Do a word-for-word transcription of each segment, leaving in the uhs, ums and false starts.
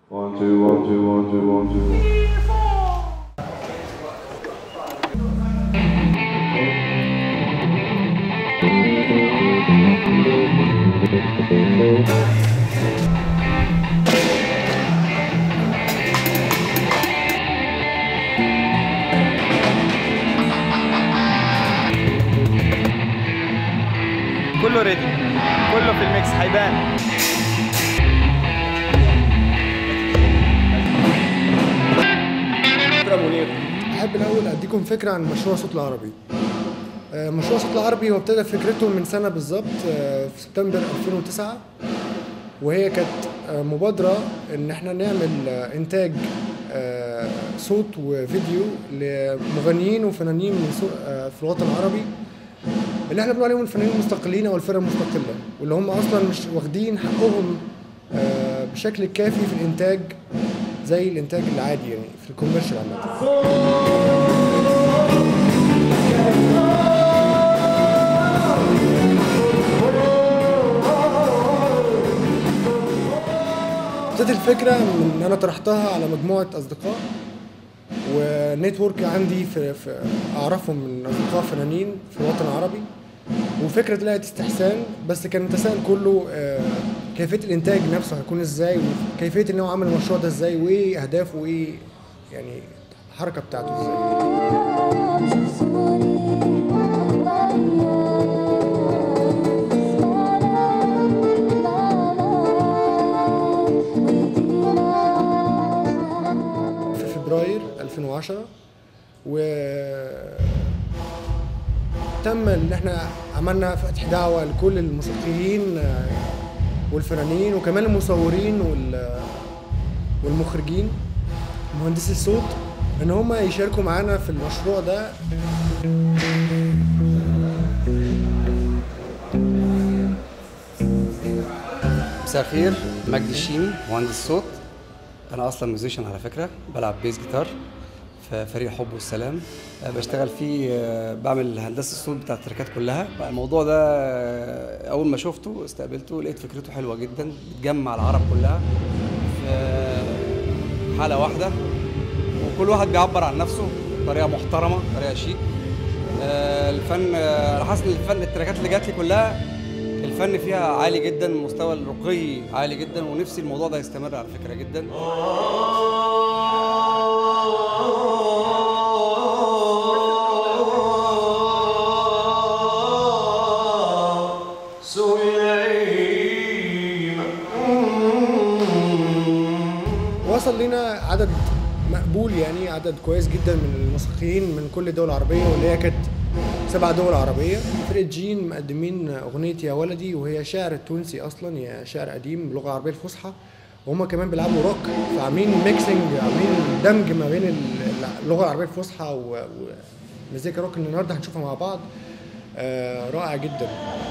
One, two, one, two, one, two, one, two. كله ريدي، كله في الميكس هيبان. منير، أحب الأول أديكم فكرة عن مشروع صوت العربي. مشروع صوت العربي هو ابتدى فكرته من سنة بالظبط في سبتمبر ألفين وتسعة، وهي كانت مبادرة إن احنا نعمل إنتاج صوت وفيديو لمغنيين وفنانين من في الوطن العربي اللي احنا بنقول عليهم الفنانين المستقلين أو الفرق المستقلة، واللي هم أصلا مش واخدين حقهم بشكل كافي في الإنتاج زي الانتاج العادي يعني في الكوميرشال عامة. ابتدت الفكرة من ان انا طرحتها على مجموعة اصدقاء ونتورك عندي في, في اعرفهم من اصدقاء فنانين في الوطن العربي، وفكرة لقت استحسان، بس كان التساؤل كله كيفية الانتاج نفسه هيكون ازاي، وكيفية ان هو عمل المشروع ده ازاي، وايه اهدافه، وايه يعني الحركة بتاعته ازاي. في فبراير ألفين وعشرة و تم ان احنا عملنا فتح دعوة لكل الموسيقيين والفنانين وكمان المصورين والمخرجين مهندسي الصوت ان هم يشاركوا معانا في المشروع ده. مساء الخير، مجدي شيمي، مهندس صوت. انا اصلا ميوزيشن على فكره، بلعب بيس جيتار في فريق الحب والسلام، بشتغل فيه، بعمل هندسه الصوت بتاع التراكات كلها. الموضوع ده اول ما شفته استقبلته، لقيت فكرته حلوه جدا، بتجمع العرب كلها في حاله واحده، وكل واحد بيعبر عن نفسه بطريقه محترمه، بطريقه شيك. الفن، انا حاسس ان الفن التراكات اللي جات لي كلها الفن فيها عالي جدا، مستوى الرقي عالي جدا، ونفسي الموضوع ده يستمر على فكره جدا. وصل لنا عدد مقبول، يعني عدد كويس جدا من الموسيقيين من كل الدول العربية، واللي هي كانت سبع دول عربية. فرقة جين مقدمين أغنية يا ولدي، وهي شعر تونسي أصلا، هي شعر قديم باللغة العربية الفصحى، وهم كمان بيلعبوا روك، فعاملين ميكسنج، عاملين دمج ما بين اللغة العربية الفصحى ومزيكا روك اللي النهارده هنشوفها مع بعض. آه رائع جدا.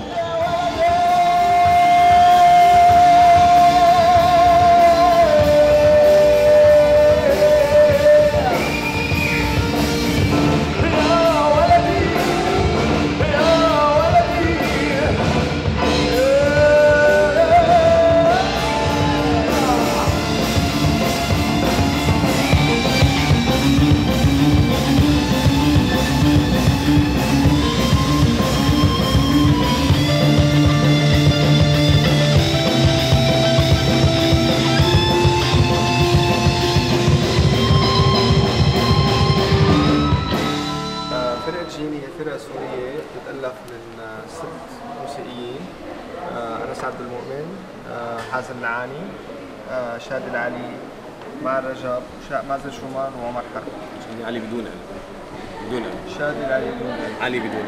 فرقة سورية بتتألف من ست موسيقيين، أنا سعد المؤمن، حازم العاني، شادي العلي، ماهر رجب، مازن شومان، وعمر حرب. شادي علي بدون علي. بدون علي. شادي العلي بدون علي. علي بدون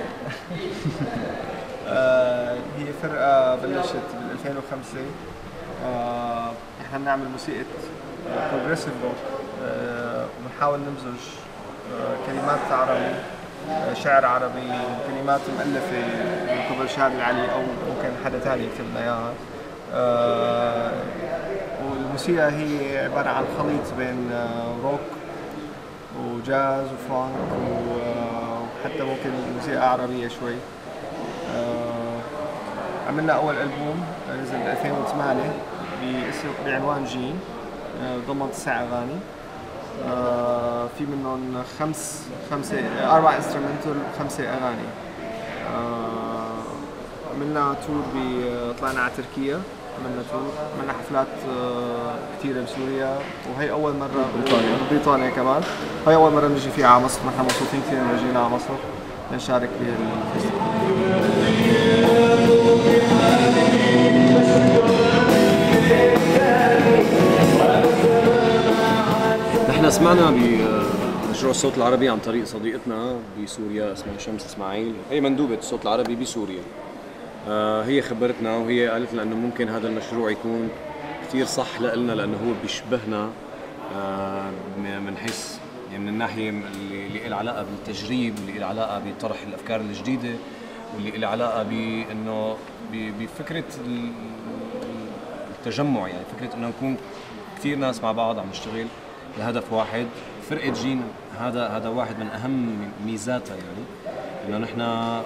هي فرقة بلشت بال ألفين وخمسة. احنا بنعمل موسيقى بروجريسيف روك، وبنحاول نمزج كلمات عربي، شعر عربي، كلمات مؤلفة من قبل شادي العلي أو ممكن حدا ثاني يكتب لنا إياها. أه والموسيقى هي عبارة عن خليط بين روك وجاز وفانك وحتى ممكن موسيقى عربية شوي. أه عملنا أول ألبوم نزل ب ألفين وثمانية بعنوان جين. ضمن تسع اغاني. آه في منهم خمس خمسه اربع انسترومنتال وخمسه اغاني. آه عملنا تور ب طلعنا على تركيا، عملنا تور، عملنا حفلات آه كثيره بسوريا، وهي اول مره بريطانيا بريطانيا كمان، هي اول مره نجي فيها على مصر، نحن مبسوطين كثير انه جينا على مصر لنشارك بهالفيستيفال. نحن سمعنا بمشروع الصوت العربي عن طريق صديقتنا بسوريا اسمها شمس اسماعيل، هي مندوبة الصوت العربي بسوريا. آه هي خبرتنا وهي قالت لنا انه ممكن هذا المشروع يكون كثير صح لنا، لانه هو بيشبهنا آه من حيث يعني من الناحية اللي اللي له علاقة بالتجريب، واللي له علاقة بطرح الافكار الجديدة، واللي له علاقة بانه بفكرة التجمع، يعني فكرة انه نكون كثير ناس مع بعض عم نشتغل لهدف واحد. فرقة جين هذا هذا واحد من أهم ميزاتها، يعني إنه نحن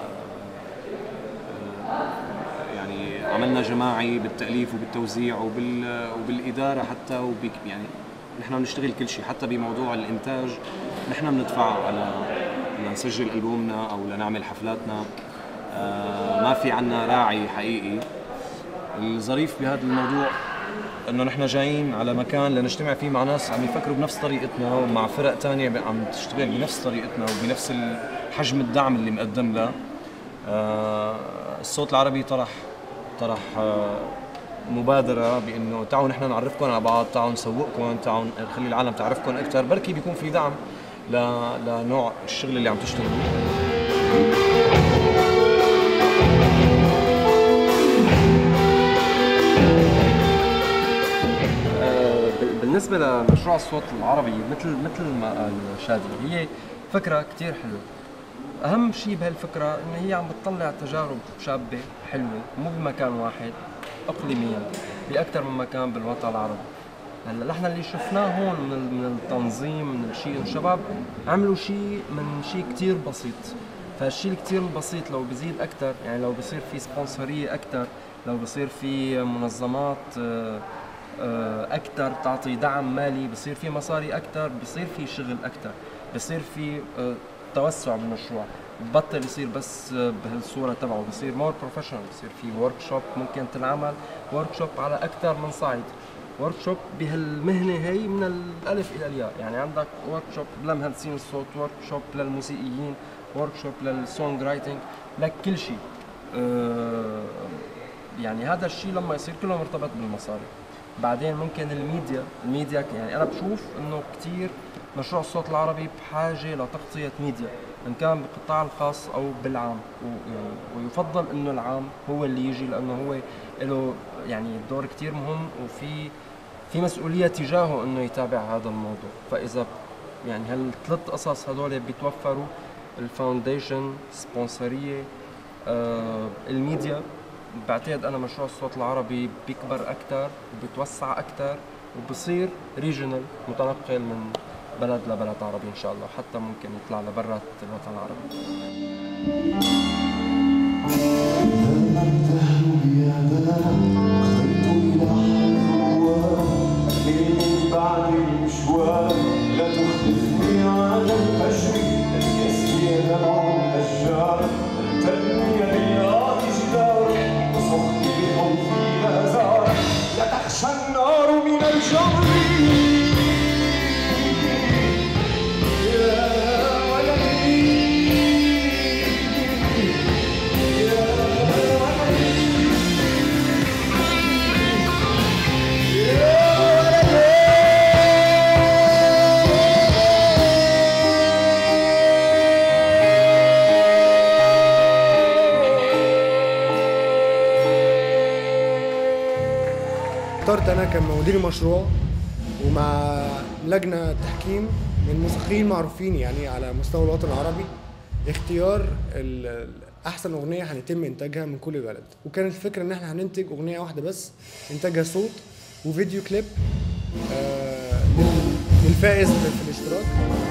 يعني عملنا جماعي بالتأليف وبالتوزيع وبال وبالإدارة حتى، وبك يعني نحن بنشتغل كل شيء، حتى بموضوع الإنتاج نحن بندفع على لنسجل ألبومنا أو لنعمل حفلاتنا. ما في عنا راعي حقيقي. الظريف بهذا الموضوع انه نحن جايين على مكان لنجتمع فيه مع ناس عم يفكروا بنفس طريقتنا، ومع فرق ثانيه عم تشتغل بنفس طريقتنا وبنفس حجم الدعم اللي مقدم له. آه الصوت العربي طرح طرح آه مبادره بانه تعالوا نحن نعرفكم على بعض، تعالوا نسوقكم، تعالوا نخلي العالم تعرفكم اكثر، بركي بيكون في دعم لنوع الشغل اللي عم تشتغلوا. بالنسبة لمشروع الصوت العربي مثل مثل ما قال شادي، هي فكرة كتير حلوة. أهم شيء بهالفكرة إن هي عم بتطلع تجارب شابة حلوة، مو بمكان واحد، إقليميا بأكثر من مكان بالوطن العربي. هلا نحن اللي شفناه هون من من التنظيم من الشيء، الشباب عملوا شيء من شيء كتير بسيط، فهالشيء الكتير البسيط لو بزيد أكثر، يعني لو بصير في سبونسرية أكثر، لو بصير في منظمات أكثر تعطي دعم مالي، بصير في مصاري أكثر، بصير في شغل أكثر، بصير في توسع بالمشروع، بطل يصير بس بهالصورة تبعه، بصير مور بروفيشنال، بصير في ورك شوب ممكن تنعمل ورك شوب على أكثر من صعيد. ورك شوب بهالمهنة هي من الألف إلى الياء، يعني عندك ورك شوب لمهندسين الصوت، ورك شوب للموسيقيين، ورك شوب للسونغ رايتنج، لكل شيء. أه يعني هذا الشيء لما يصير كله مرتبط بالمصاري. بعدين ممكن الميديا، الميديا يعني أنا بشوف إنه كتير مشروع الصوت العربي بحاجة لتغطية ميديا، إن كان بالقطاع الخاص أو بالعام، ويعني ويفضل إنه العام هو اللي يجي، لأنه هو له يعني دور كتير مهم، وفي في مسؤولية تجاهه إنه يتابع هذا الموضوع. فإذا يعني هالثلاث قصص هدول بيتوفروا، الفاونديشن، سبونسرية، آه، الميديا، بعتقد أنا مشروع الصوت العربي بيكبر أكثر وبيتوسع أكثر وبصير ريجنال، متنقل من بلد لبلد عربي إن شاء الله، حتى ممكن يطلع لبرات الوطن العربي. بعد المشوار لا تخلفني على الفجر، يسقي دمع الأشجار، تبني لله جدار وصحبي بخوفي آزار، لا تخشى النار من الجمر. اخترت انا كمدير المشروع ومع لجنه تحكيم من موسيقيين معروفين يعني على مستوى الوطن العربي اختيار احسن اغنيه هنتم انتاجها من كل بلد. وكانت الفكره ان احنا هننتج اغنيه واحده بس انتاجها صوت وفيديو كليب آه للفائز في الاشتراك.